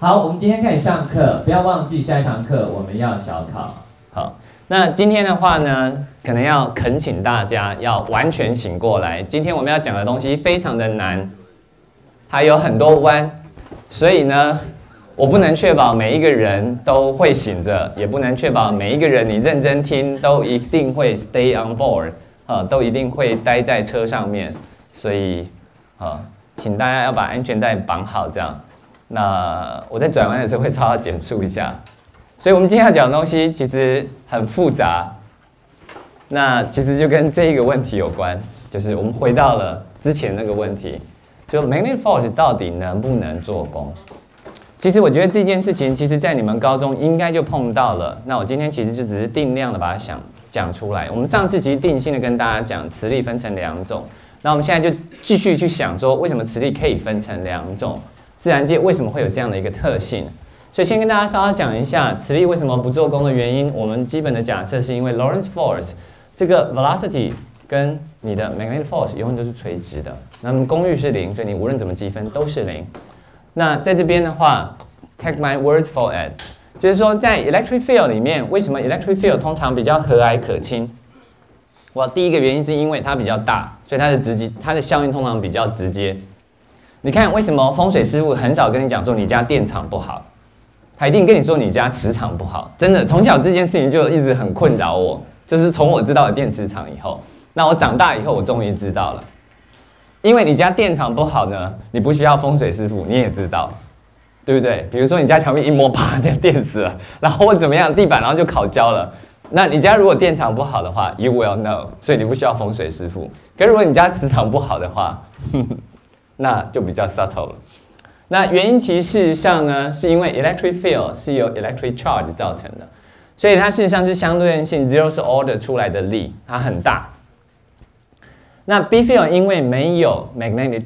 好，我们今天开始上课，不要忘记下一堂课我们要小考。 好，那今天的话呢，可能要恳请大家要完全醒过来。今天我们要讲的东西非常的难，它有很多弯，所以呢，我不能确保每一个人都会醒着，也不能确保每一个人你认真听都一定会 stay on board， 都一定会待在车上面。所以，请大家要把安全带绑好，这样。那我在转弯的时候会稍微减速一下，所以我们今天要讲的东西其实很复杂。那其实就跟这一个问题有关，就是我们回到了之前那个问题，就 magnetic force 到底能不能做功？其实我觉得这件事情，其实在你们高中应该就碰到了。那我今天其实就只是定量的把它讲出来。我们上次其实定性的跟大家讲，磁力分成两种。那我们现在就继续去想说，为什么磁力可以分成两种？自然界为什么会有这样的一个特性？所以先跟大家稍微讲一下磁力为什么不做功的原因。我们基本的假设是因为 Lorentz force 这个 velocity 跟你的 magnetic force 永远都是垂直的，那么功率是0，所以你无论怎么积分都是0。那在这边的话 ，take my word for it， 就是说在 electric field 里面，为什么 electric field 通常比较和蔼可亲？第一个原因是因为它比较大，所以它的效应通常比较直接。你看为什么风水师傅很少跟你讲说你家电场不好，他一定跟你说你家磁场不好。真的，从小这件事情就一直很困扰我，就是从我知道了电磁场以后，那我长大以后我终于知道了，因为你家电场不好呢，你不需要风水师傅，你也知道，对不对？比如说你家墙壁一摸，啪就电死了，然后或怎么样，地板然后就烤焦了。那你家如果电场不好的话 ，you will know， 所以你不需要风水师傅。可如果你家磁场不好的话，那就比较 subtle 了。那原因其实事实上呢，是因为 electric field 是由 electric charge 造成的，所以它事实上是相对应性 zeroth order 出来的力，它很大。那 B field 因为没有 magnetic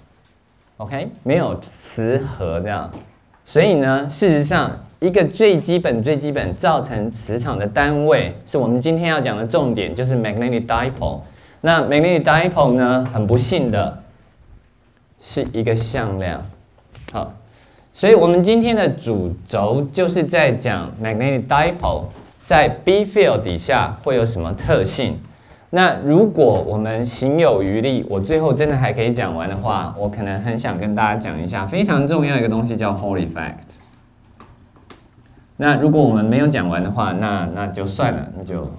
charge，OK， 没有磁核这样，所以呢，事实上一个最基本造成磁场的单位，是我们今天要讲的重点，就是 magnetic dipole。那 magnetic dipole 呢，很不幸的是一个向量。好，所以我们今天的主轴就是在讲 magnetic dipole 在 B field 底下会有什么特性。那如果我们行有余力，我最后真的还可以讲完的话，我可能很想跟大家讲一下非常重要的一个东西，叫 Hall effect。那如果我们没有讲完的话，那就算了，那就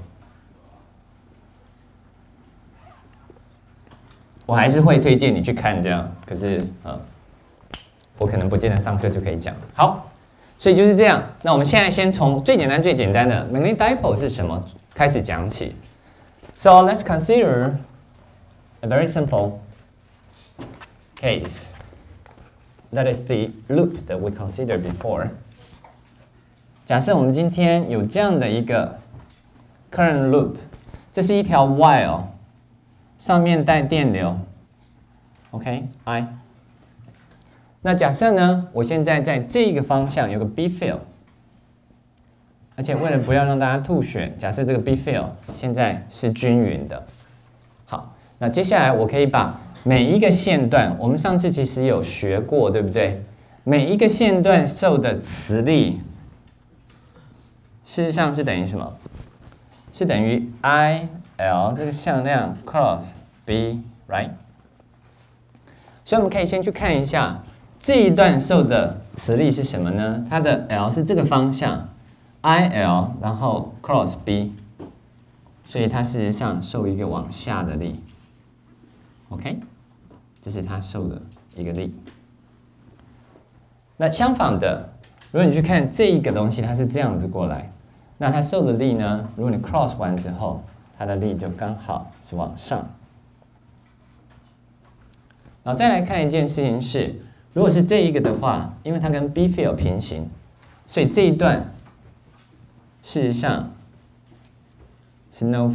我还是会推荐你去看这样。可是我可能不见得上课就可以讲。好，所以就是这样。那我们现在先从最简单的 magnetic dipole 是什么开始讲起。So let's consider a very simple case. That is the loop that we considered before. 假设我们今天有这样的一个 current loop， 这是一条 wire， 上面带电流 ，OK， I。那假设呢，我现在在这个方向有个 B field， 而且为了不要让大家吐血，假设这个 B field 现在是均匀的。好，那接下来我可以把每一个线段，我们上次其实有学过，对不对？每一个线段受的磁力，事实上是等于什么？是等于 IL 这个向量 cross B，right？ 所以我们可以先去看一下这一段受的磁力是什么呢？它的 L 是这个方向 ，IL 然后 cross B， 所以它事实上受一个往下的力 ，OK， 这是它受的一个力。那相反的，如果你去看这一个东西，它是这样子过来，那它受的力呢？如果你 cross 完之后，它的力就刚好是往上。然后再来看一件事情是，如果是这一个的话，因为它跟 B field 平行，所以这一段事实上是 no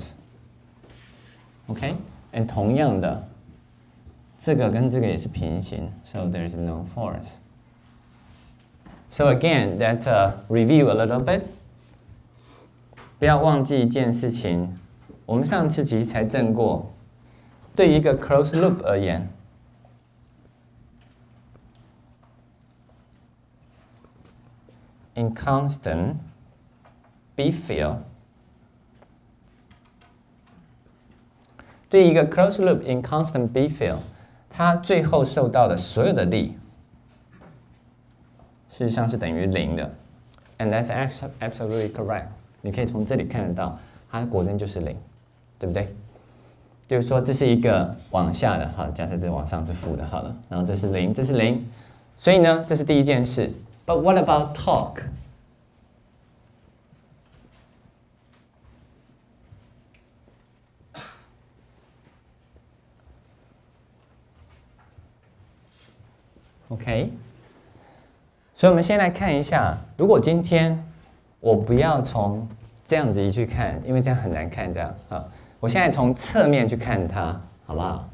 force。OK， 同样的，这个跟这个也是平行 ，so there is no force。So again, let's review a little bit. 不要忘记一件事情，我们上次其实才证过，对于一个 closed loop 而言， in constant B field 对一个 closed loop in constant B field， 它最后受到的所有的力，事实上是等于0的。And that's absolutely correct。你可以从这里看得到，它果真就是0，对不对？就是说这是一个往下的，好，假设这往上是负的，好了，然后这是0，这是0，所以呢，这是第一件事。But what about torque？ OK， 所以我们先来看一下，如果今天我不要从这样子一去看，因为这样很难看，这样啊，我现在从侧面去看它，好不好？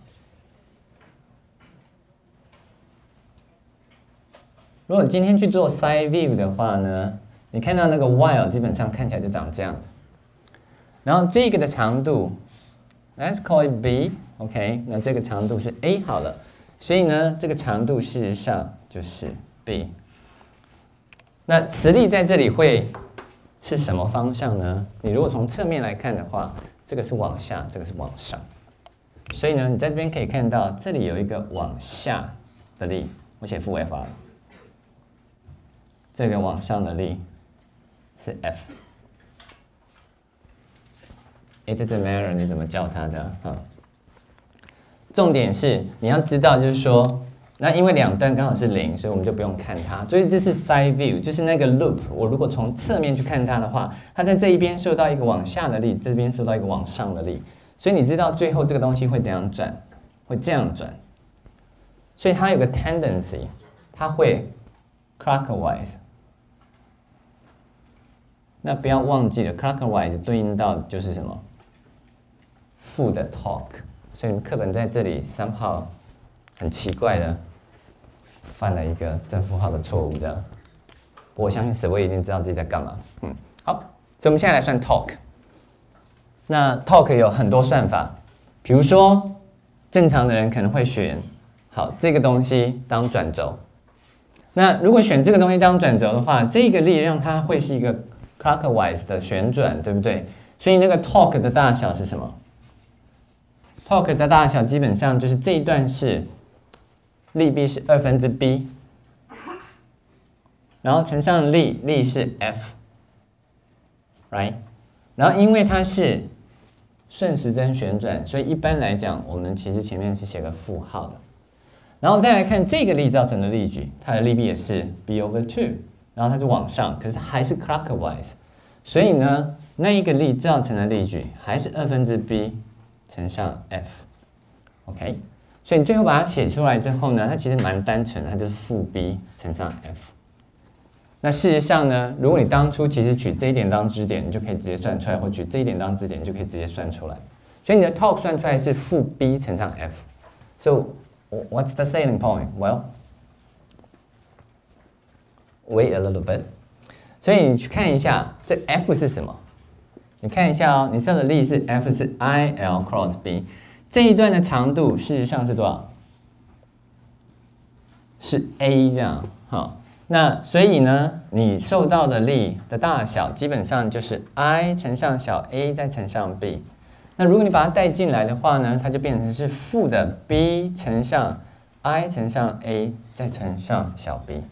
如果今天去做 side view 的话呢，你看到那个 while 基本上看起来就长这样，然后这个的长度 ，let's call it B，OK， 那这个长度是 A 好了。所以呢，这个长度事实上就是 B。那磁力在这里会是什么方向呢？你如果从侧面来看的话，这个是往下，这个是往上。所以呢，你在这边可以看到，这里有一个往下的力，我写负 F 好了。这个往上的力是 F。It doesn't matter 你怎么叫它的啊？重点是你要知道，就是说，那因为两端刚好是0，所以我们就不用看它。所以这是 side view， 就是那个 loop。我如果从侧面去看它的话，它在这一边受到一个往下的力，这边受到一个往上的力。所以你知道最后这个东西会怎样转？会这样转。所以它有个 tendency， 它会 clockwise。那不要忘记了 ，clockwise 对应到就是什么？负的 torque。所以你们课本在这里somehow很奇怪的犯了一个正负号的错误，这样。不过我相信史威一定知道自己在干嘛。好，所以我们现在来算 torque。那 torque 有很多算法，比如说正常的人可能会选好这个东西当转轴。那如果选这个东西当转轴的话，这个力让它会是一个 clockwise 的旋转，对不对？所以那个 torque 的大小是什么？torque 的大小基本上就是这一段是力臂是B，然后乘上力是 F，right？ 然后因为它是顺时针旋转，所以一般来讲，我们其实前面是写个负号的。然后再来看这个力造成的力矩，它的力臂也是 B/2， 然后它是往上，可是它还是 clockwise， 所以呢，那一个力造成的力矩还是B乘上 F，OK， 所以你最后把它写出来之后呢，它其实蛮单纯的，它就是负 B 乘上 F。那事实上呢，如果你当初其实取这一点当支点，你就可以直接算出来，或取这一点当支点，你就可以直接算出来。所以你的 torque 算出来是负 B 乘上 F。So what's the selling point? Well, wait a little bit。所以你去看一下，这 F 是什么？你看一下哦，你受的力是 F 是 IL cross B， 这一段的长度事实上是多少？是 A 这样，好。那所以呢，你受到的力的大小基本上就是 I 乘上小 a 再乘上 b。那如果你把它带进来的话呢，它就变成是负的 b 乘上 I 乘上 a 再乘上小 b。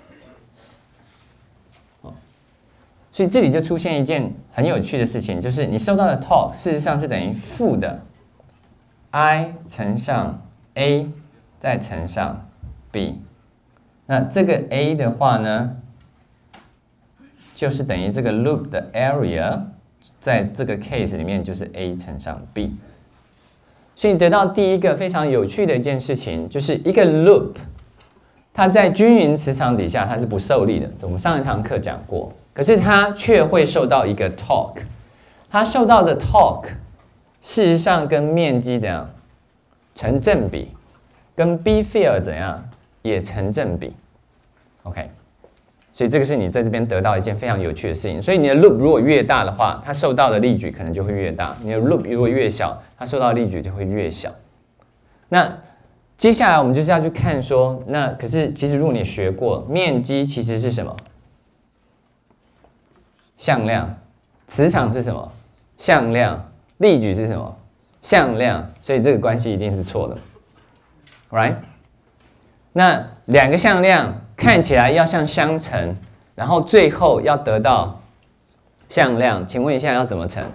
所以这里就出现一件很有趣的事情，就是你受到的 torque 事实上是等于负的 I 乘上 a 再乘上 b。那这个 A 的话呢，就是等于这个 loop 的 area， 在这个 case 里面就是 A 乘上 B。所以你得到第一个非常有趣的一件事情，就是一个 loop， 它在均匀磁场底下它是不受力的，我们上一堂课讲过。可是它却会受到一个 torque， 它受到的 torque 事实上跟面积怎样成正比，跟 B field 怎样？也成正比 ，OK， 所以这个是你在这边得到一件非常有趣的事情。所以你的 loop 如果越大的话，它受到的力矩可能就会越大；你的 loop 如果越小，它受到的力矩就会越小。那接下来我们就是要去看说，那可是其实如果你学过面积其实是什么向量，磁场是什么？向量，力矩是什么？向量，所以这个关系一定是错的 ，right？ 那两个向量看起来要像相乘，然后最后要得到向量，请问一下要怎么乘？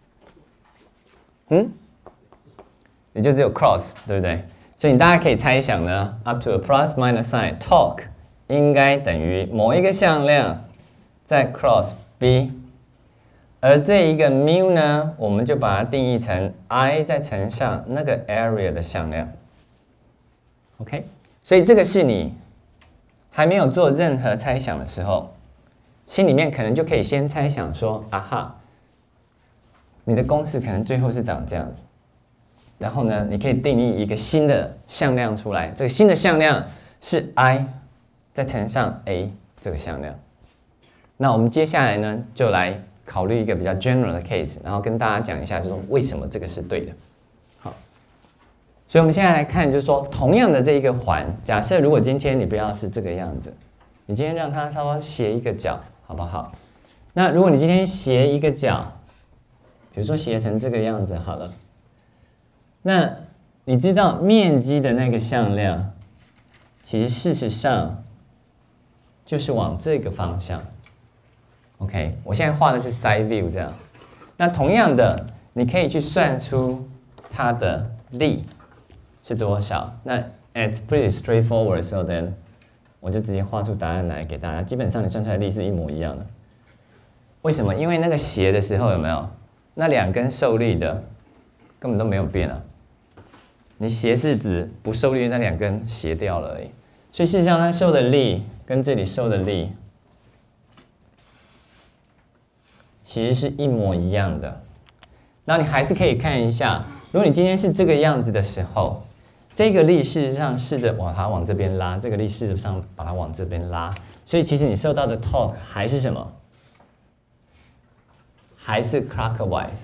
也就只有 cross， 对不对？所以大家可以猜想呢 ，up to a plus minus sign torque 应该等于某一个向量再 cross b， 而这一个 mu 呢，我们就把它定义成 I 再乘上那个 area 的向量。OK， 所以这个是你还没有做任何猜想的时候，心里面可能就可以先猜想说，啊哈，你的公式可能最后是长这样子。然后呢，你可以定义一个新的向量出来，这个新的向量是 I 再乘上 A 这个向量。那我们接下来呢，就来考虑一个比较 general 的 case， 然后跟大家讲一下，就是说为什么这个是对的。好，所以我们现在来看，就是说同样的这一个环，假设如果今天你不要是这个样子，你今天让它稍微斜一个角，好不好？那如果你今天斜一个角，比如说斜成这个样子好了。那你知道面积的那个向量，其实事实上就是往这个方向。OK， 我现在画的是 side view 这样。那同样的，你可以去算出它的力是多少。那 it's pretty straightforward， so then 我就直接画出答案来给大家。基本上你算出来的力是一模一样的。为什么？因为那个斜的时候有没有？那两根受力的根本都没有变啊。你斜是指不受力的那两根斜掉了而已，所以事实上它受的力跟这里受的力其实是一模一样的。然后你还是可以看一下，如果你今天是这个样子的时候，这个力事实上试着把它往这边拉，这个力事实上把它往这边拉，所以其实你受到的 torque 还是什么？还是 clockwise。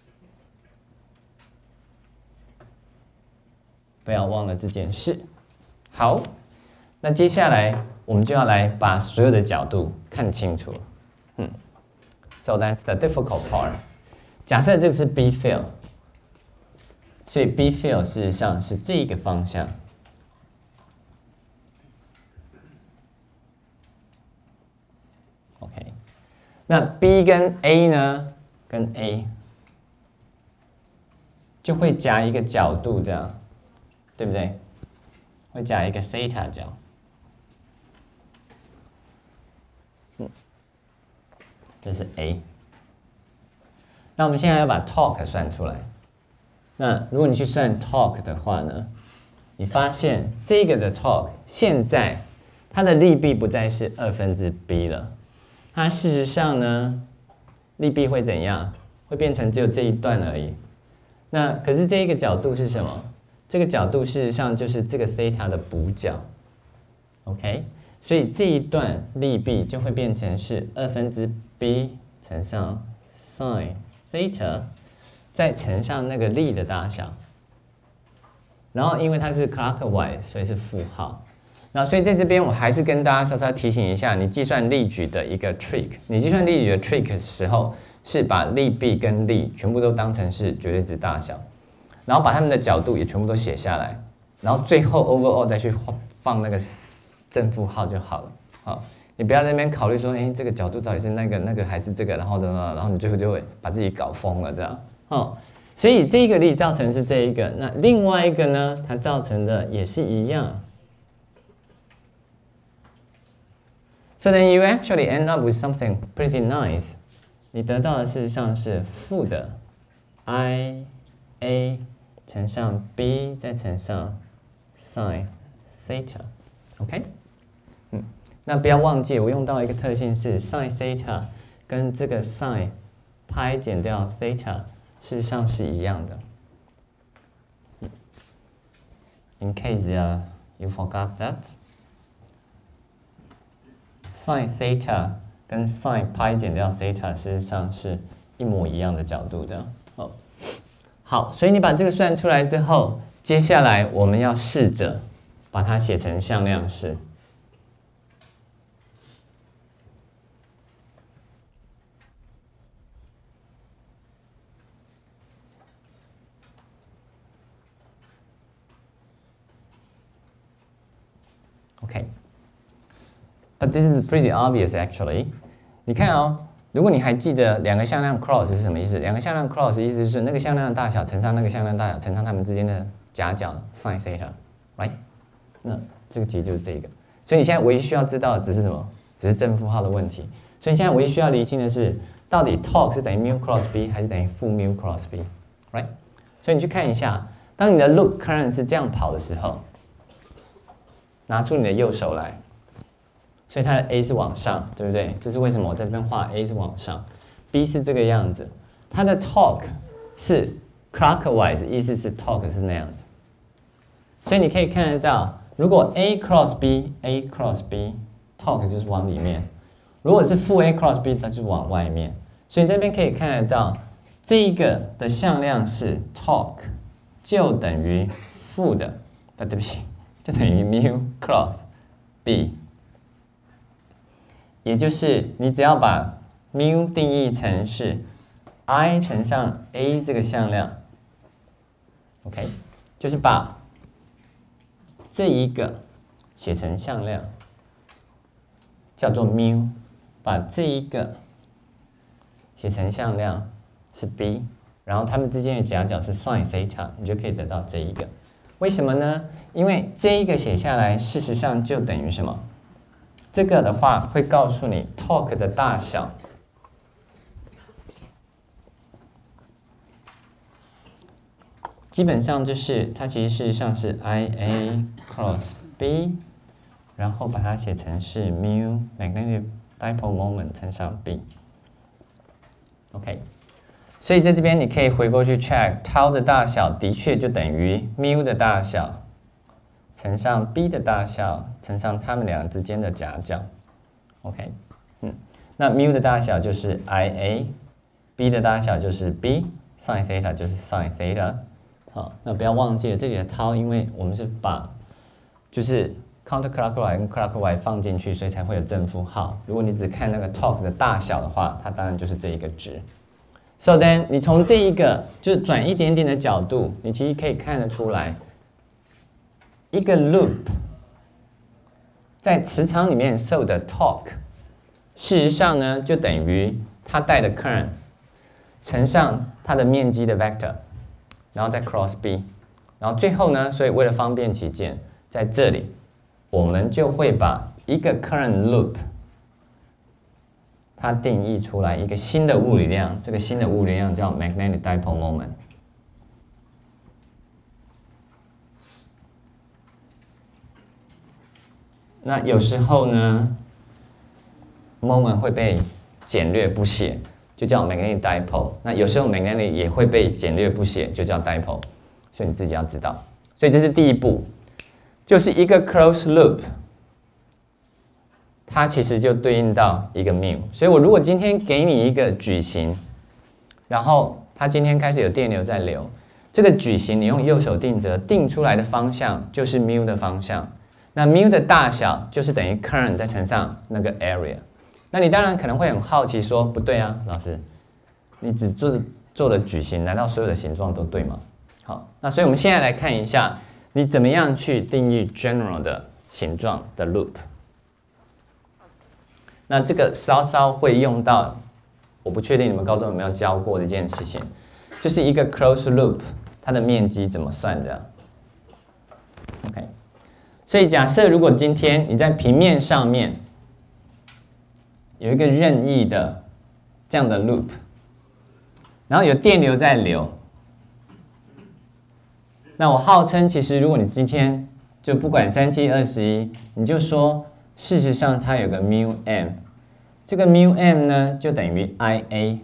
不要忘了这件事。好，那接下来我们就要来把所有的角度看清楚。So that's the difficult part。假设这是 B field， 所以 B field 事实上是这个方向。OK， 那 B 跟 A 呢？跟 A 就会夹一个角度这样。对不对？会加一个 theta 角，这是 A。那我们现在要把 torque 算出来。那如果你去算 torque 的话呢，你发现这个的 torque 现在它的力臂不再是2/b 了，它事实上呢，力臂会怎样？会变成只有这一段而已。那可是这一个角度是什么？这个角度事实上就是这个 theta 的补角 ，OK， 所以这一段力臂就会变成是2/b 乘上 sin theta， 再乘上那个力的大小，然后因为它是 clockwise， 所以是负号。那所以在这边我还是跟大家稍稍提醒一下，你计算力矩的一个 trick， 你计算力矩的 trick 的时候是把力臂跟力全部都当成是绝对值大小。然后把它们的角度也全部都写下来，然后最后 overall 再去放那个正负号就好了。好，你不要在那边考虑说，哎，这个角度到底是那个还是这个，然后你最后就会把自己搞疯了这样。哦，所以这个力造成是这一个，那另外一个呢，它造成的也是一样。So then you actually end up with something pretty nice。你得到的事实上是负的 IA 乘上 b 再乘上 sin theta，OK， 那不要忘记我用到一个特性是 sin theta 跟这个 sin 派减掉 theta 事实上是一样的。In case you forgot that， sin theta 跟 sin 派减掉 theta 事实上是一模一样的角度的。好，所以你把这个算出来之后，接下来我们要试着把它写成向量式。 But this is pretty obvious actually. 你看哦，如果你还记得两个向量 cross 是什么意思？两个向量 cross 意思就是那个向量的大小乘上那个向量大小乘上它们之间的夹角 sin theta，right？ 那这个题就是这个。所以你现在唯一需要知道的只是什么？只是正负号的问题。所以你现在唯一需要厘清的是，到底 torque 是等于 mu cross b 还是等于负 mu cross b，right？ 所以你去看一下，当你的 loop current 是这样跑的时候，拿出你的右手来。所以它的 A 是往上，对不对？这是为什么我在这边画 A 是往上 ，B 是这个样子。它的 torque 是 clockwise， 意思是 torque 是那样子。所以你可以看得到，如果 A cross B，A cross B，torque 就是往里面；如果是负 A cross B， 它就是往外面。所以这边可以看得到，这一个的向量是 torque， 就等于负的，对不起，就等于 mu cross B。也就是你只要把 mu 定义成是 I 乘上 A 这个向量 ，OK， 就是把这一个写成向量叫做 mu， 把这一个写成向量是 B， 然后它们之间的夹角是 sin theta， 你就可以得到这一个。为什么呢？因为这一个写下来，事实上就等于什么？这个的话会告诉你 torque 的大小，基本上就是它其实事实上是 IA cross B， 然后把它写成是 mu magnetic dipole moment 乘上 B。OK， 所以在这边你可以回过去 check tau 的大小的确就等于 mu 的大小。乘上 b 的大小乘上它们俩之间的夹角 ，OK， 那 mu 的大小就是 IA，b 的大小就是 b，sin theta 就是 sin theta。好，那不要忘记了这里的 tau， 因为我们是把就是 counterclockwise 跟 clockwise 放进去，所以才会有正负号。如果你只看那个 torque 的大小的话，它当然就是这一个值。So then， 你从这一个就转一点点的角度，你其实可以看得出来。一个 loop 在磁场里面受的 torque， 事实上呢就等于它带的 current 乘上它的面积的 vector， 然后再 cross b， 然后最后呢，所以为了方便起见，在这里我们就会把一个 current loop 它定义出来一个新的物理量，这个新的物理量叫 magnetic dipole moment。那有时候呢 ，moment 会被简略不写，就叫 magnetic dipole。那有时候 magnetic 也会被简略不写，就叫 dipole。所以你自己要知道。所以这是第一步，就是一个 closed loop， 它其实就对应到一个 mu。所以我如果今天给你一个矩形，然后它今天开始有电流在流，这个矩形你用右手定则定出来的方向就是 mu 的方向。那 mu 的大小就是等于 current 再乘上那个 area。那你当然可能会很好奇说，不对啊，老师，你只做的矩形，难道所有的形状都对吗？好，那所以我们现在来看一下，你怎么样去定义 general 的形状的 loop。那这个稍稍会用到，我不确定你们高中有没有教过的一件事情，就是一个 closed loop 它的面积怎么算的 ？OK。所以假设如果今天你在平面上面有一个任意的这样的 loop， 然后有电流在流，那我号称其实如果你今天就不管3721，你就说事实上它有个 mu m， 这个 mu m 呢就等于 IA。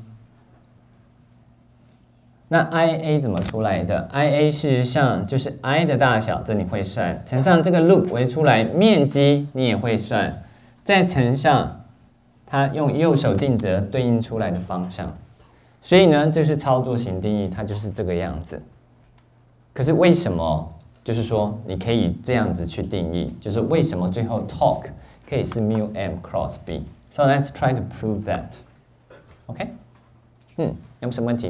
那 IA 怎么出来的 ？IA 事实上就是 I 的大小，这你会算，乘上这个 loop 围出来面积你也会算，再乘上它用右手定则对应出来的方向。所以呢，这是操作型定义，它就是这个样子。可是为什么？就是说你可以这样子去定义，就是为什么最后 torque 可以是 mu m cross b。So let's try to prove that. OK？ 有没有什么问题？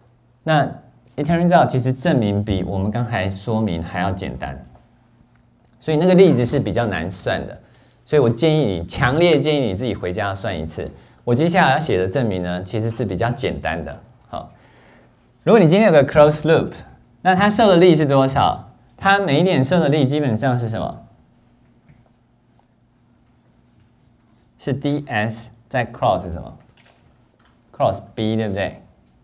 那 it turns out 其实证明比我们刚才说明还要简单。 所以那个例子是比较难算的。所以我强烈建议你自己回家算一次。我接下来要写的证明呢，其实是比较简单的。好，如果你今天有个 closed loop， 那它受的力是多少？它每一点受的力基本上是什么？是 ds 再 cross 是什么 ？cross b 对不对？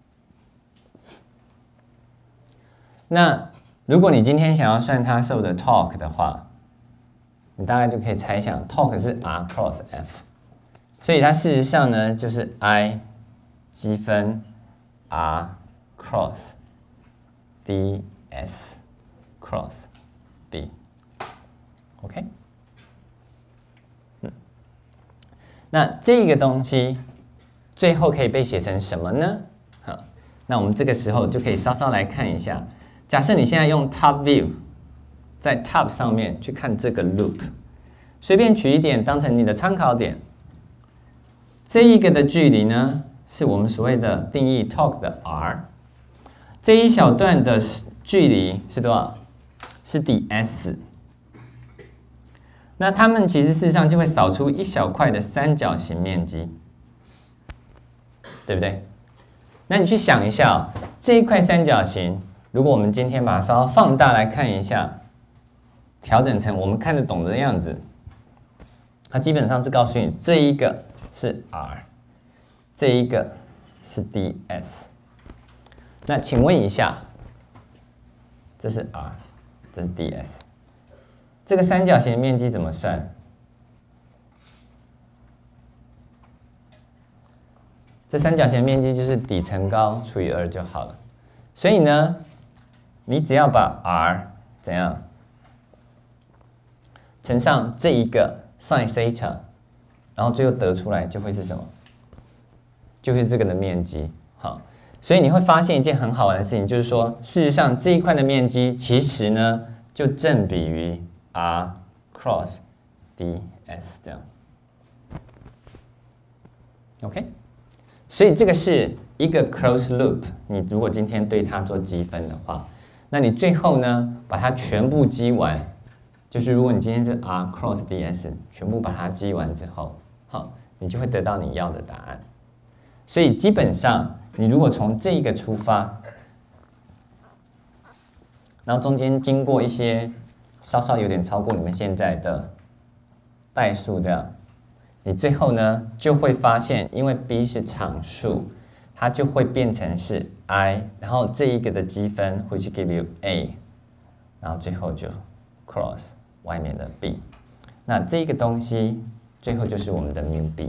那如果你今天想要算它受的 torque 的话，你大概就可以猜想 torque 是 r cross f， 所以它事实上呢就是 I 积分 r cross ds cross b。OK。那这个东西最后可以被写成什么呢？好，那我们这个时候就可以稍稍来看一下。假设你现在用 top view， 在 top 上面去看这个 loop， 随便取一点当成你的参考点。这一个的距离呢，是我们所谓的定义 torque 的 r。这一小段的距离是多少？是 ds。那它们其实事实上就会扫出一小块的三角形面积，对不对？那你去想一下哦，这一块三角形，如果我们今天把它稍微放大来看一下，调整成我们看得懂的样子，它基本上是告诉你这一个是 r， 这一个是 ds。那请问一下，这是 r， 这是 ds。这个三角形的面积怎么算？这三角形的面积就是底乘高除以2就好了。所以呢，你只要把 r 怎样乘上这一个 sin theta， 然后最后得出来就会是什么？就是这个的面积。好，所以你会发现一件很好玩的事情，就是说，事实上这一块的面积其实呢，就正比于 r cross ds 这样 ，OK， 所以这个是一个 closed loop。你如果今天对它做积分的话，那你最后呢把它全部积完，就是如果你今天是 r cross ds， 全部把它积完之后，好，你就会得到你要的答案。所以基本上，你如果从这个出发，然后中间经过一些稍稍有点超过你们现在的代数这样，你最后呢就会发现，因为 b 是常数，它就会变成是 i， 然后这一个的积分会去 give you a， 然后最后就 cross 外面的 b， 那这个东西最后就是我们的 mu b。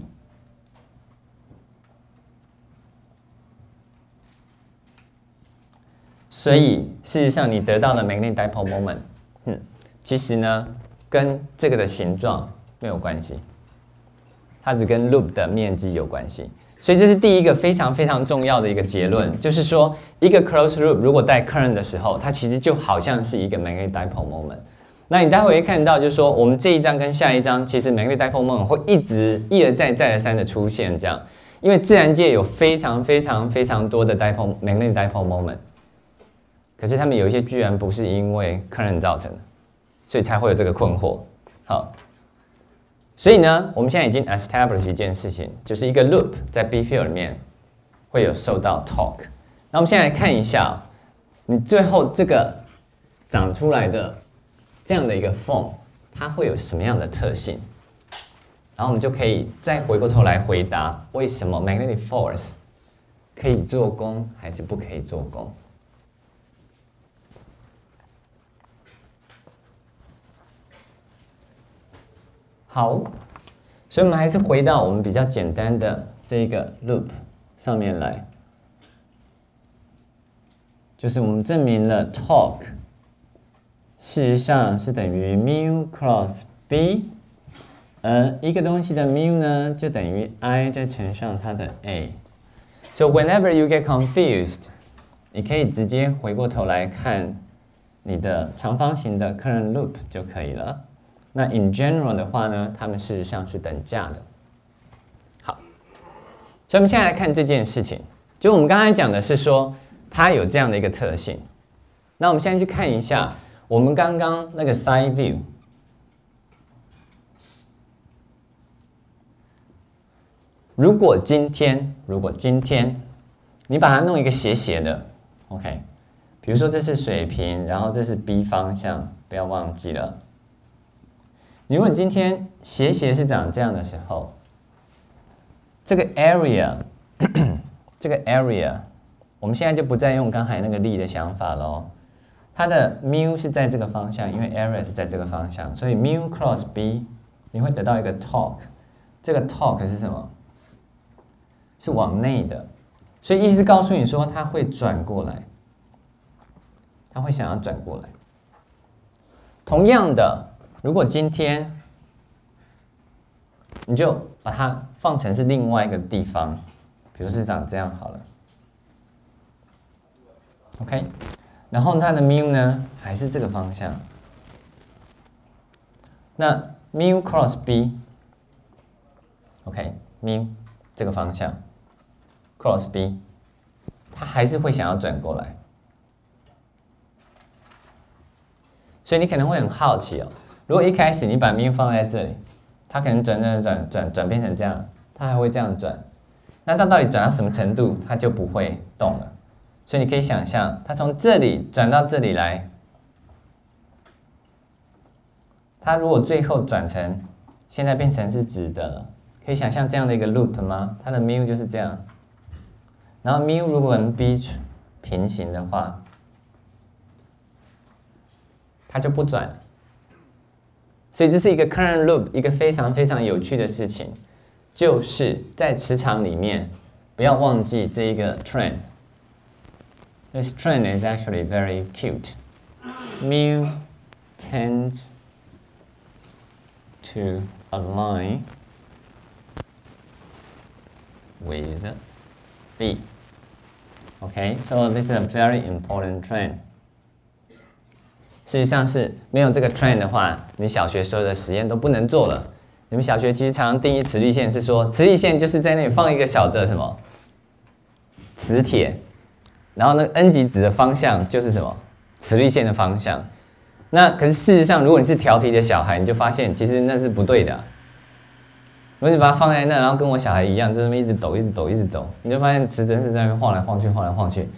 所以事实上，你得到的 magnetic dipole moment，其实呢，跟这个的形状没有关系，它只跟 loop 的面积有关系。所以这是第一个非常非常重要的一个结论，就是说，一个 closed loop 如果带 current 的时候，它其实就好像是一个 magnetic dipole moment。那你待会会看到，就是说，我们这一章跟下一章，其实 magnetic dipole moment 会一而再再而三的出现这样，因为自然界有非常非常非常多的 magnetic dipole moment。可是他们有一些居然不是因为 current 造成的，所以才会有这个困惑。好，所以呢，我们现在已经 establish 一件事情，就是一个 loop 在 B field 里面会有受到 torque。那我们现在来看一下，你最后这个长出来的这样的一个缝，它会有什么样的特性？然后我们就可以再回过头来回答，为什么 magnetic force 可以做功还是不可以做功？好，所以我们还是回到我们比较简单的这个 loop 上面来，就是我们证明了 torque 事实上是等于 mu cross b， 而一个东西的 mu 呢就等于 I 再乘上它的 a。So whenever you get confused， 你可以直接回过头来看你的长方形的 current loop 就可以了。那 in general 的话呢，它们事实上是等价的。好，所以我们现在来看这件事情，就我们刚才讲的是说它有这样的一个特性。那我们现在去看一下我们刚刚那个 side view， 如果今天你把它弄一个斜斜的 ，OK， 比如说这是水平，然后这是 B 方向，不要忘记了。如果今天斜斜是长这样的时候，这个 area， 我们现在就不再用刚才那个力的想法喽。它的 mu 是在这个方向，因为 area 是在这个方向，所以 mu cross B 你会得到一个 torque。这个 torque 是什么？是往内的，所以意思告诉你说它会转过来，它会想要转过来。同样的，如果今天你就把它放成是另外一个地方，比如是长这样好了 ，OK， 然后它的 mu 呢还是这个方向，那 mu cross B，OK，mu 这个方向 cross B， 它还是会想要转过来，所以你可能会很好奇哦，如果一开始你把 mu 放在这里，它可能转变成这样，它还会这样转，那它到底转到什么程度，它就不会动了。所以你可以想象，它从这里转到这里来，它如果最后转成现在变成是直的了，可以想象这样的一个 loop 吗？它的 mu 就是这样，然后 mu 如果跟 B 平行的话，它就不转。所以这是一个 current loop， 一个非常非常有趣的事情，就是在磁场里面，不要忘记这一个 trend。This trend is actually very cute. Mu tends to align with B. Okay, so this is a very important trend. 事实上是没有这个 trend 的话，你小学所有的实验都不能做了。你们小学其实常常定义磁力线是说，磁力线就是在那里放一个小的什么磁铁，然后那个 N 极子的方向就是什么磁力线的方向。那可是事实上，如果你是调皮的小孩，你就发现其实那是不对的。如果你把它放在那，然后跟我小孩一样，就这么一直抖，一直抖，一直抖，你就发现磁针是在那边晃来晃去，晃来晃去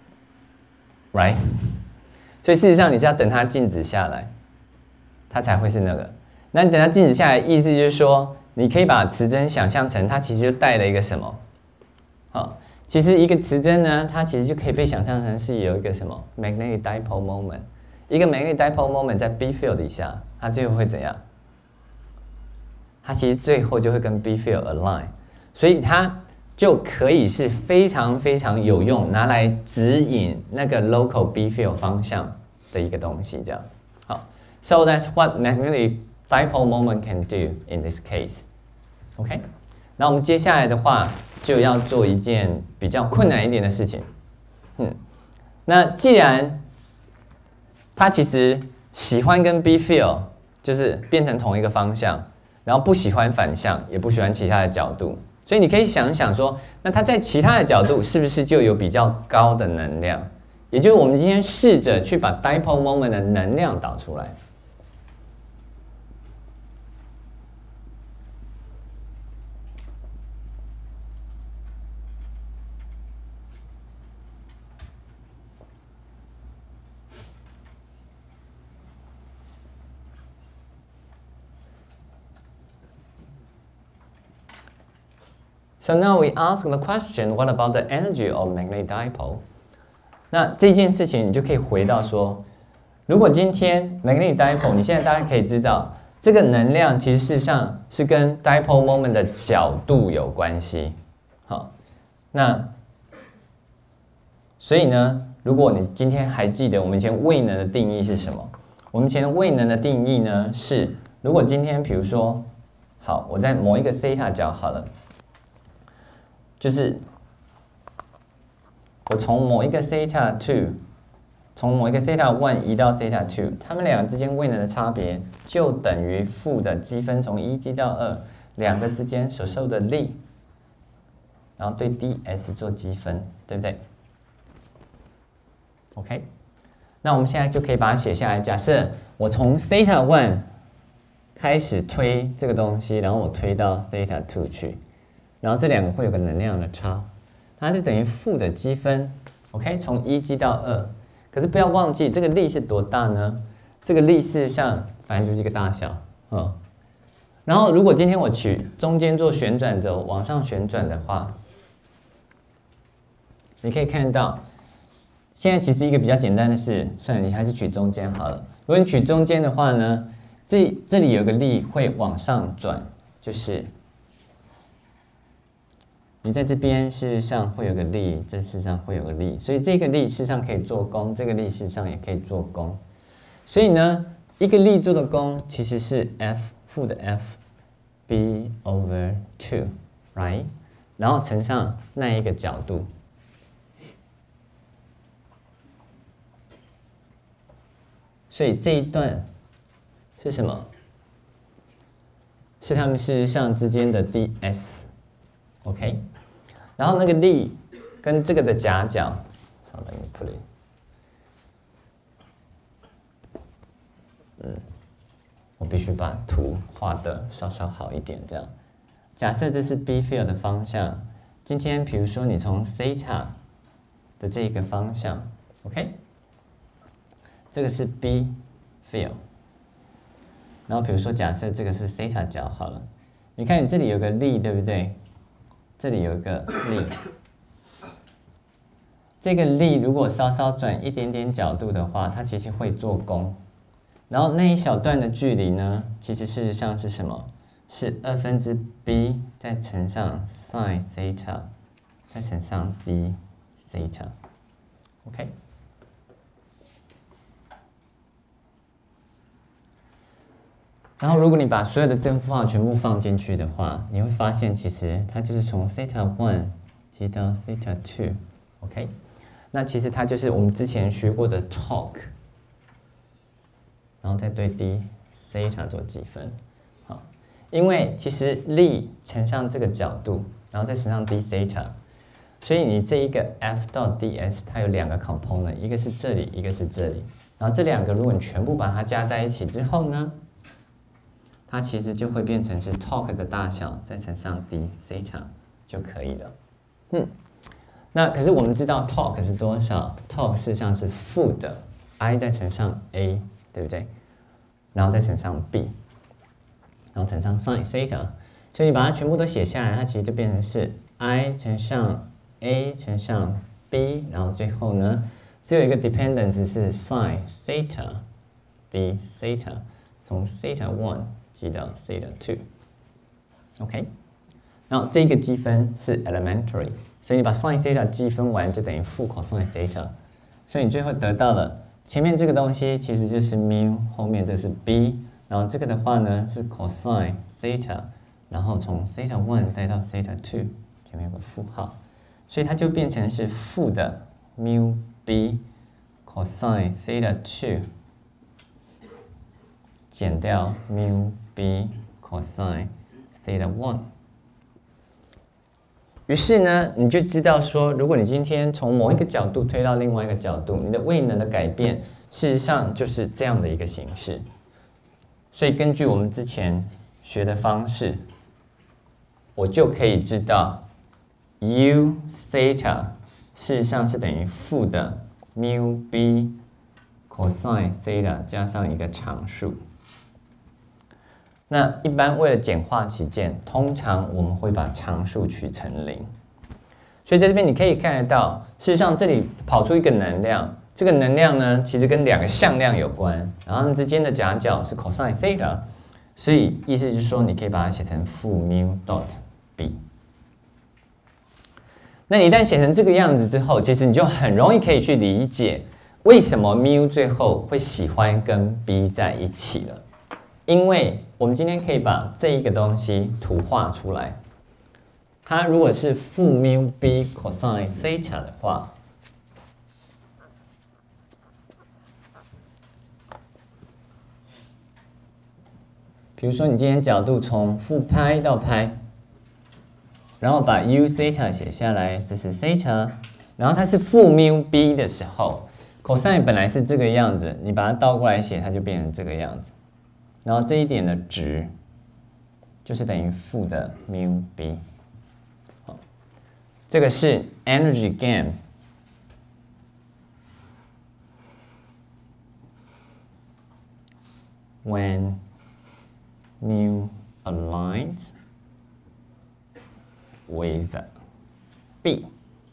，right？ 所以事实上你是要等它静止下来，它才会是那个。那你等它静止下来，意思就是说，你可以把磁针想象成它其实就带了一个什么？好，其实一个磁针呢，它其实就可以被想象成是有一个什么 magnetic dipole moment。一个 magnetic dipole moment 在 B field 底下，它最后会怎样？它其实最后就会跟 B field align， 所以它就可以是非常非常有用，拿来指引那个 local B field 方向的一个东西。这样，好 ，so that's what magnetic dipole moment can do in this case。OK， 那我们接下来的话就要做一件比较困难一点的事情。那既然它其实喜欢跟 B field 就是变成同一个方向，然后不喜欢反向，也不喜欢其他的角度。所以你可以想想说，那它在其他的角度是不是就有比较高的能量？也就是我们今天试着去把 dipole moment 的能量导出来。So now we ask the question, what about the energy of magnetic dipole? 那这件事情你就可以回到说，如果今天 magnetic dipole， 你现在大家可以知道，这个能量其实事实上是跟 dipole moment 的角度有关系。好，那所以呢，如果你今天还记得我们以前位能的定义是什么？我们以前的位能的定义呢是，如果今天比如说，好，我在某一个 theta 角好了。就是我从某一个 theta 2， 从某一个 theta 1移到 theta 2， 它们两个之间位能的差别就等于负的积分从1积到2，两个之间所受的力，然后对 ds 做积分，对不对 ？OK， 那我们现在就可以把它写下来。假设我从 theta 1开始推这个东西，然后我推到 theta 2去。 然后这两个会有个能量的差，它就等于负的积分 ，OK， 从1积到2。可是不要忘记这个力是多大呢？这个力事实上反正就是一个大小，然后如果今天我取中间做旋转轴往上旋转的话，你可以看到，现在其实一个比较简单的是，算了，你还是取中间好了。如果你取中间的话呢，这里有个力会往上转，就是你在这边事实上会有个力，这事实上会有个力，所以这个力事实上可以做功，这个力事实上也可以做功。所以呢，一个力做的功其实是 F 负的 F B over 2 right， 然后乘上那一个角度。所以这一段是什么？是它们事实上之间的 ds，OK，然后那个力跟这个的夹角，稍等一 put it， 我必须把图画的稍稍好一点，这样。假设这是 B field 的方向，今天比如说你从 theta 的这个方向 ，OK， 这个是 B field， 然后比如说假设这个是 theta 角好了，你看你这里有个力，对不对？这里有一个力，这个力如果稍稍转一点点角度的话，它其实会做功。然后那一小段的距离呢，其实事实上是什么？是2/b 再乘上 sin theta， 再乘上 d theta，OK。然后如果你把所有的正负号全部放进去的话，你会发现其实它就是从 theta 1积到 theta 2，OK。那其实它就是我们之前学过的 torque。然后再对 d theta 做积分，好，因为其实力乘上这个角度，然后再乘上 d theta， 所以你这一个 F 到 ds 它有两个 component， 一个是这里，一个是这里，然后这两个如果你全部把它加在一起之后呢，它其实就会变成是 torque 的大小再乘上 d theta 就可以了。那可是我们知道 torque 是多少 ？torque 事实上是负的 I 再乘上 a。对不对？然后再乘上 b， 然后乘上 sin theta， 所以你把它全部都写下来，它其实就变成是 I 乘上 a 乘上 b， 然后最后呢，只有一个 dependence 是 sin theta d theta， 从 theta 1积到 theta 2，OK， 然后这个积分是 elementary， 所以你把 sin theta 积分完就等于负 cosine theta， 所以你最后得到了。前面这个东西其实就是 mu， 后面这是 b， 然后这个的话呢是 cosine theta， 然后从 theta 1带到 theta 2， 前面有个负号，所以它就变成是负的 mu b cosine theta 2减掉 mu b cosine theta 1。于是呢，你就知道说，如果你今天从某一个角度推到另外一个角度，你的位能的改变，事实上就是这样的一个形式。所以根据我们之前学的方式，我就可以知道 u theta 事实上是等于负的 mu b cosine theta 加上一个常数。那一般为了简化起见，通常我们会把常数取成0。所以在这边你可以看得到，事实上这里跑出一个能量，这个能量呢其实跟两个向量有关，然后它们之间的夹角是 cosine theta， 所以意思就是说你可以把它写成负 mu dot b。那你一旦写成这个样子之后，其实你就很容易可以去理解为什么 mu 最后会喜欢跟 b 在一起了。因为我们今天可以把这一个东西图画出来，它如果是负 mu b cosine theta 的话，比如说你今天角度从负派到派，然后把 u theta 写下来，这是 theta， 然后它是负 mu b 的时候 ，cosine 本来是这个样子，你把它倒过来写，它就变成这个样子。然后这一点的值就是等于负的 mu b， 这个是 energy gain。When mu aligned with b，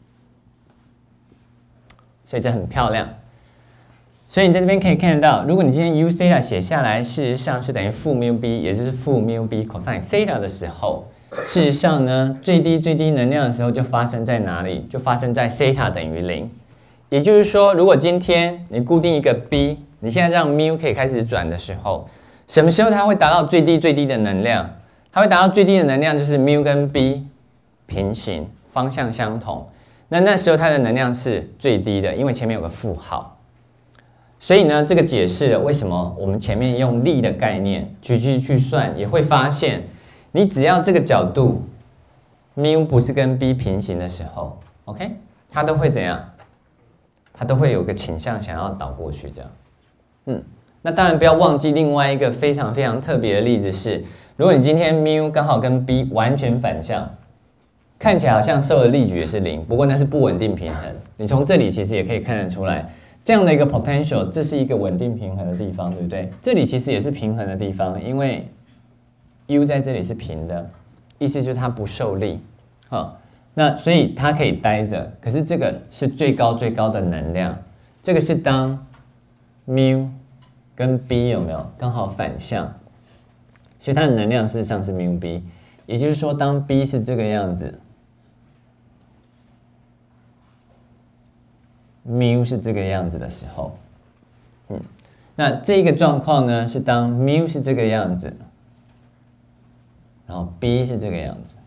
所以这很漂亮。所以你在这边可以看得到，如果你今天 u theta 写下来，事实上是等于负 mu b， 也就是负 mu b cosine theta 的时候，事实上呢，最低能量的时候就发生在哪里？就发生在 theta 等于0。也就是说，如果今天你固定一个 b， 你现在让 mu 可以开始转的时候，什么时候它会达到最低的能量？它会达到最低的能量就是 mu 跟 b 平行，方向相同。那时候它的能量是最低的，因为前面有个负号。所以呢，这个解释了为什么我们前面用力的概念去算，也会发现，你只要这个角度 mu 不是跟 b 平行的时候 ，OK， 它都会怎样？它都会有个倾向想要倒过去这样。那当然不要忘记另外一个非常特别的例子是，如果你今天 mu 刚好跟 b 完全反向，看起来好像受的力矩也是0，不过那是不稳定平衡。你从这里其实也可以看得出来。这样的一个 potential， 这是一个稳定平衡的地方，对不对？这里其实也是平衡的地方，因为 U 在这里是平的，意思就是它不受力，那所以它可以待着。可是这个是最高的能量，这个是当 mu 跟 b 有没有刚好反向，所以它的能量事实上是 mu b， 也就是说，当 b 是这个样子。mu 是这个样子的时候，那这个状况呢是当 mu 是这个样子，然后 b 是这个样子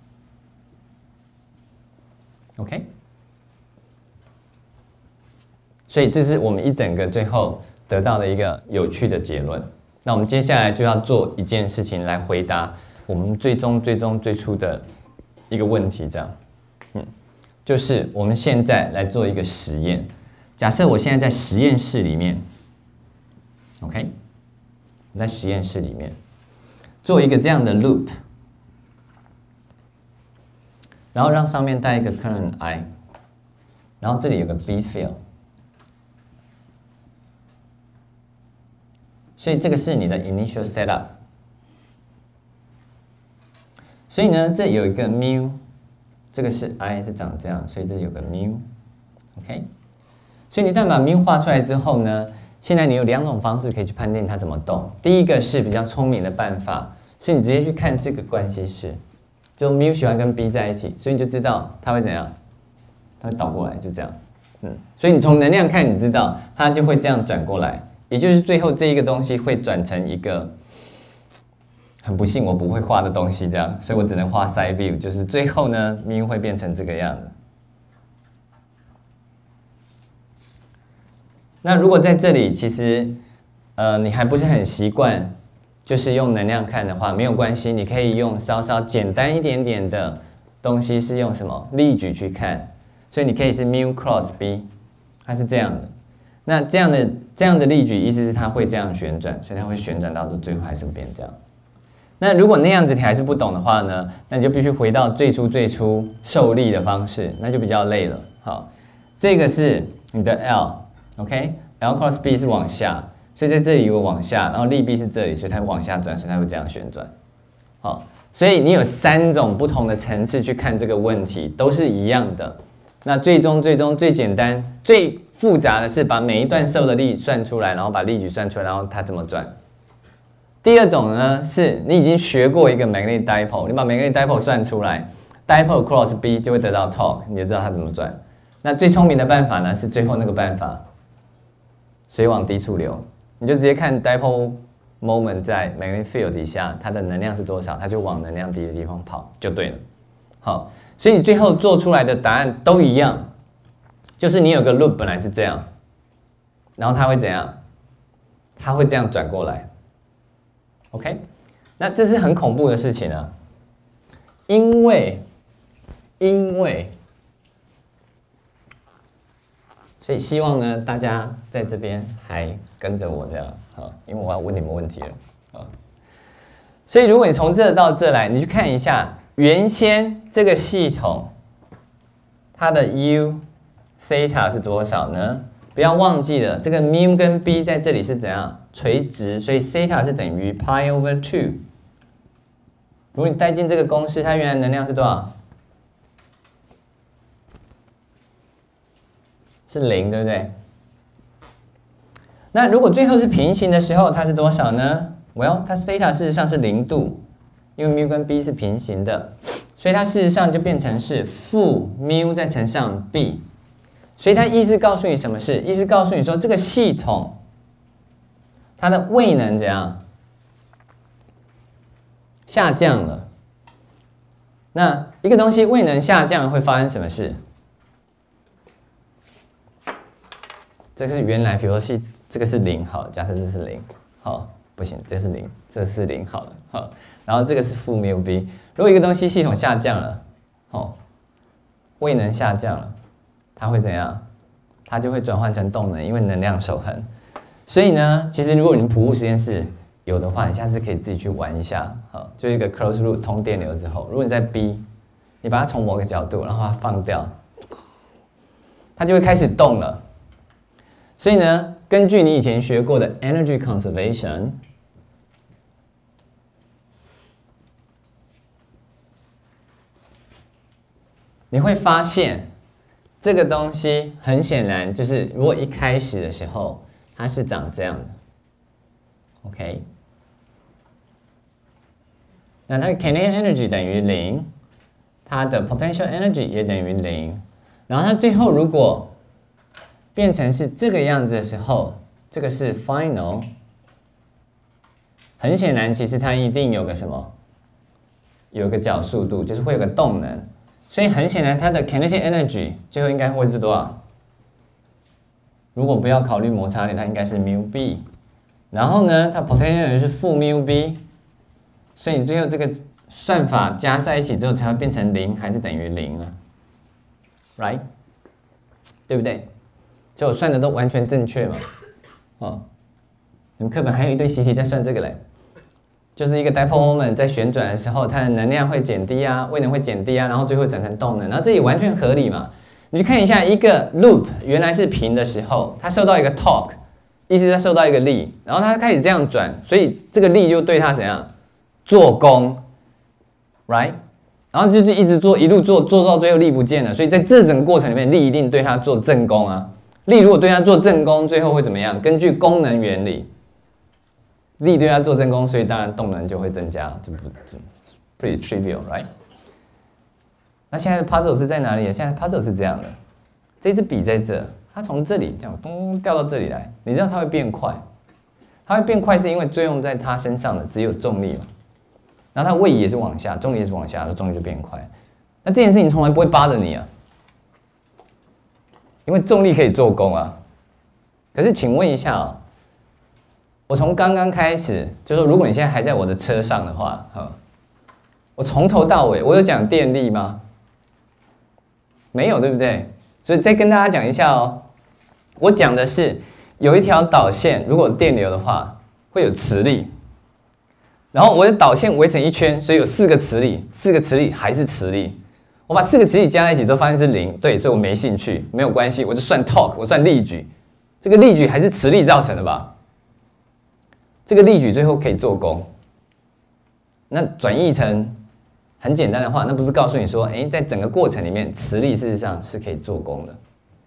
，OK， 所以这是我们一整个最后得到的一个有趣的结论。那我们接下来就要做一件事情来回答我们最初的一个问题，这样，就是我们现在来做一个实验。假设我现在在实验室里面 ，OK， 我在实验室里面做一个这样的 loop， 然后让上面带一个 current I， 然后这里有个 B field， 所以这个是你的 initial setup。所以呢，这有一个 mu， 这个是 I 是长这样，所以这有个 mu，OK。所以你一旦把 mu 画出来之后呢，现在你有2种方式可以去判定它怎么动。第一个是比较聪明的办法，是你直接去看这个关系式，就 mu 喜欢跟 b 在一起，所以你就知道它会怎样，它会倒过来，就这样。所以你从能量看，你知道它就会这样转过来，也就是最后这一个东西会转成一个很不幸我不会画的东西，这样，所以我只能画 side view， 就是最后呢 mu 会变成这个样子。那如果在这里，其实，你还不是很习惯，就是用能量看的话，没有关系，你可以用稍简单一点点的东西，是用什么力矩去看，所以你可以是 mu cross b， 它是这样的。那这样的力矩，意思是它会这样旋转，所以它会旋转到最后还是变这样。那如果那样子你还是不懂的话呢，那你就必须回到最初受力的方式，那就比较累了。好，这个是你的 L。OK，L cross B 是往下，所以在这里有个往下，然后力 B 是这里，所以它往下转，所以它会这样旋转。好，所以你有3种不同的层次去看这个问题，都是一样的。那最终最简单、最复杂的是把每一段受的力算出来，然后把力矩算出来，然后它怎么转。第2种呢，是你已经学过一个 magnetic dipole， 你把 magnetic dipole 算出来 ，dipole cross B 就会得到 torque， 你就知道它怎么转。那最聪明的办法呢，是最后那个办法。水往低处流，你就直接看 dipole moment 在 magnetic field 底下，它的能量是多少，它就往能量低的地方跑就对了。好，所以你最后做出来的答案都一样，就是你有个 loop 本来是这样，然后它会怎样？它会这样转过来。OK， 那这是很恐怖的事情啊，因为，所以希望呢，大家在这边还跟着我这样啊，因为我要问你们问题了啊。所以如果你从这到这来，你去看一下，原先这个系统它的 u theta 是多少呢？不要忘记了，这个 mu 跟 b 在这里是怎样垂直，所以 theta 是等于 pi over 2。如果你带进这个公式，它原来能量是多少？是0，对不对？那如果最后是平行的时候，它是多少呢？它 theta 事实上是0度，因为 mu 跟 b 是平行的，所以它事实上就变成是负 mu 再乘上 b。所以它意思告诉你什么事？意思告诉你说这个系统它的位能怎样下降了？那一个东西位能下降会发生什么事？这是原来，比如说这个是0，好了，假设这是0，好，不行，这是0，这是0，好了，好，然后这个是负 mu b。如果一个东西系统下降了，位能下降了，它会怎样？它就会转换成动能，因为能量守恒。所以呢，其实如果你们普物实验室有的话，你下次可以自己去玩一下，好，就一个 closed loop 通电流之后，如果你在 B， 你把它从某个角度，然后把它放掉，它就会开始动了。所以呢，根据你以前学过的 energy conservation， 你会发现这个东西很显然就是，如果一开始的时候它是长这样的 ，OK， 那它的 kinetic energy 等于0，它的 potential energy 也等于0，然后它最后如果变成是这个样子的时候，这个是 final， 很显然其实它一定有个什么，有个角速度，就是会有个动能。所以很显然，它的 kinetic energy 最后应该会是多少？如果不要考虑摩擦力，它应该是 mu b。然后呢，它 potential energy 是负 mu b， 所以你最后这个算法加在一起之后才会变成0，还是等于0啊 ？Right？ 对不对？所以我算的都完全正确嘛。你们课本还有一堆习题在算这个嘞。就是一个 dipole moment 在旋转的时候，它的能量会减低啊，位能会减低啊，然后最后转成动能，然后这也完全合理嘛。你去看一下一个 loop 原来是平的时候，它受到一个 torque， 意思是它受到一个力，然后它开始这样转，所以这个力就对它怎样做功 ，right？ 然后就一直做，一路做到最后力不见了，所以在这整个过程里面，力一定对它做正功啊。力如果对它做正功，最后会怎么样？根据功能原理。力对它做正功，所以当然动能就会增加，就不 pretty trivial， right？ 那现在的 puzzle 是在哪里？现在的 puzzle 是这样的，这支笔在这，它从这里这样咚掉到这里来，你知道它会变快，它会变快是因为作用在它身上的只有重力嘛，然后它位移也是往下，重力也是往下，重力就变快。那这件事情从来不会bother你啊，因为重力可以做功啊。可是请问一下哦。我从刚刚开始就说，如果你现在还在我的车上的话，我从头到尾我有讲电力吗？没有，对不对？所以再跟大家讲一下哦，我讲的是有一条导线，如果有电流的话，会有磁力，然后我的导线围成一圈，所以有4个磁力，4个磁力还是磁力。我把4个磁力加在一起之后，发现是0，对，所以我没兴趣，没有关系，我就算 torque， 我算力矩，这个力矩还是磁力造成的吧？这个力矩最后可以做功，那转译成很简单的话，那不是告诉你说，在整个过程里面，磁力事实上是可以做功的。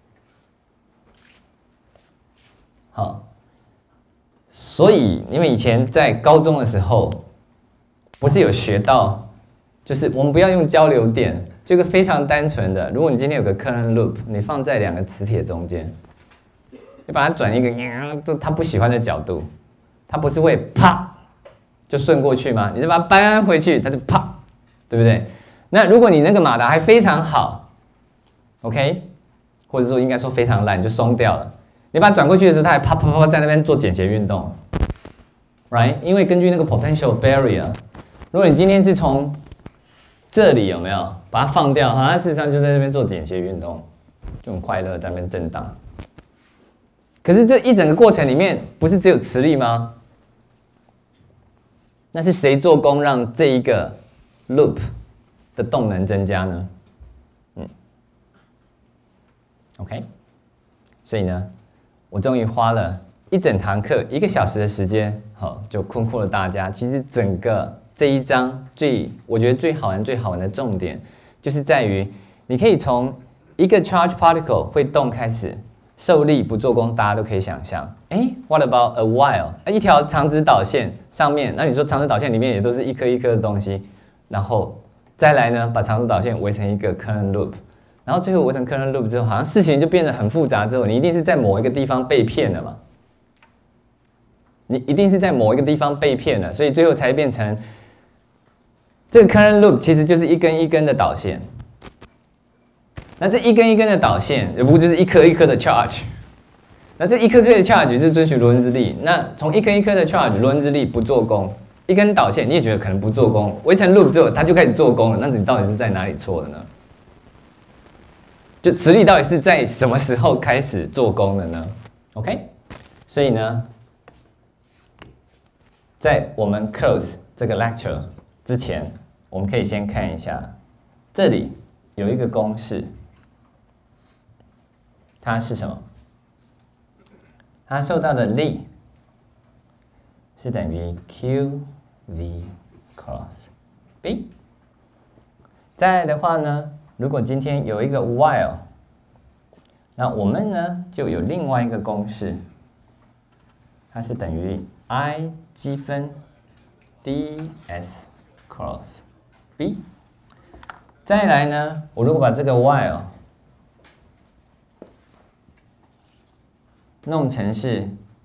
好，所以你们以前在高中的时候，不是有学到，就是我们不要用交流电，就一个非常单纯的，如果你今天有个 current loop， 你放在2个磁铁中间，你把它转一个它不喜欢的角度。它不是会啪就顺过去吗？你就把它搬回去，它就啪，对不对？那如果你那个马达还非常好 ，OK， 或者说应该说非常烂，就松掉了。你把它转过去的时候，它还啪啪啪在那边做剪切运动 ，right？ 因为根据那个 potential barrier， 如果你今天是从这里有没有把它放掉，它事实上就在那边做剪切运动，就很快乐在那边震荡。可是这一整个过程里面，不是只有磁力吗？那是谁做功让这一个 loop 的动能增加呢？ OK， 所以呢，我终于花了一整堂课1个小时的时间，好，就困惑了大家。其实整个这一章我觉得最好玩的重点，就是在于你可以从一个 charge particle 会动开始，受力不做功，大家都可以想象。What about a while？ 一条长直导线上面，那你说长直导线里面也都是一颗一颗的东西，然后再来呢，把长直导线围成一个 current loop， 然后最后围成 current loop 之后，好像事情就变得很复杂。之后，你一定是在某一个地方被骗了嘛？你一定是在某一个地方被骗了，所以最后才变成这个 current loop 其实就是一根一根的导线。那这一根一根的导线，也不过就是一颗一颗的 charge。那这一颗颗的 charge 是遵循罗恩兹力。那从一颗一颗的 charge， 罗恩兹力不做功，一根导线你也觉得可能不做功，围成 loop 之后它就开始做功了。那你到底是在哪里错的呢？就磁力到底是在什么时候开始做功的呢 ？OK， 所以呢，在我们 close 这个 lecture 之前，我们可以先看一下，这里有一个公式，它是什么？它受到的力是等于 QV cross B。再来的话呢，如果今天有一个 while， 那我们呢就有另外一个公式，它是等于 I 积分 ds cross B。再来呢，我如果把这个 while 弄成是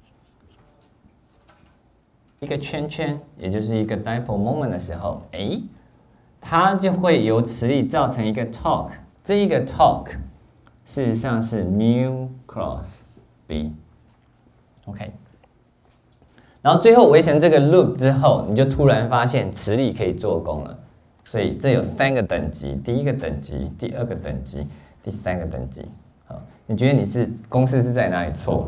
一个圈圈，也就是一个 dipole moment 的时候，它就会由磁力造成一个 torque， 这一个 torque 事实上是 mu cross B。OK， 然后最后围成这个 loop 之后，你就突然发现磁力可以做功了。所以这有3个等级，第1个等级，第2个等级，第3个等级。好，你觉得公式是在哪里错？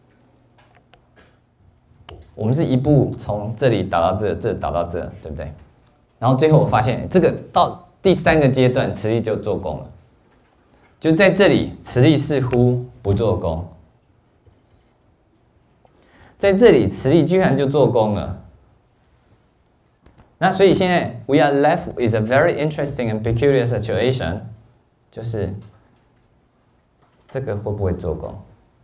我们是一步从这里导到这，这导到这，对不对？然后最后我发现，这个到第3个阶段，磁力就做功了。就在这里，磁力似乎不做功，在这里，磁力居然就做功了。那所以现在 we are left with a very interesting and peculiar situation， 就是这个会不会做功？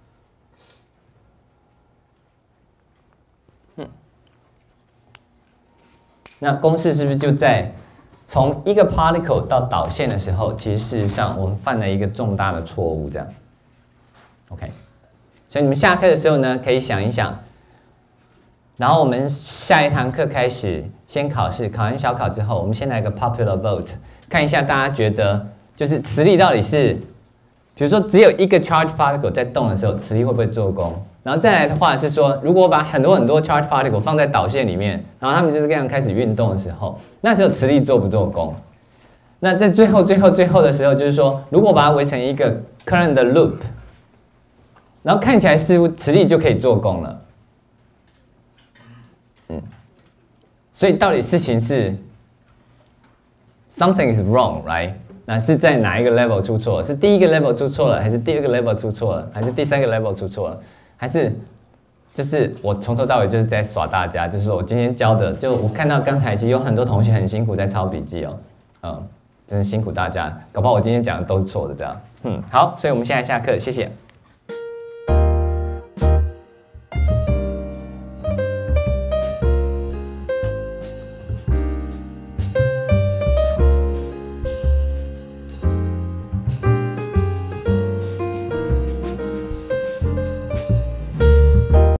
那公式是不是就在从一个 particle 到导线的时候，其实事实上我们犯了一个重大的错误，这样 ，OK。所以你们下课的时候呢，可以想一想。然后我们下一堂课开始，先考试，考完小考之后，我们先来个 popular vote， 看一下大家觉得就是磁力到底是，比如说只有一个 charge particle 在动的时候，磁力会不会做功？然后再来的话是说，如果我把很多 charge particle 放在导线里面，然后它们就是这样开始运动的时候，那时候磁力做不做功？那在最后的时候，就是说，如果我把它围成一个 current 的 loop， 然后看起来似乎磁力就可以做功了。所以到底事情是 something is wrong, right？ 那是在哪一个 level 出错？是第1个 level 出错了，还是第2个 level 出错了，还是第3个 level 出错了？还是就是我从头到尾就是在耍大家？就是说我今天教的，就我看到刚才其实有很多同学很辛苦在抄笔记哦，真的辛苦大家，搞不好我今天讲的都是错的这样。好，所以我们现在下课，谢谢。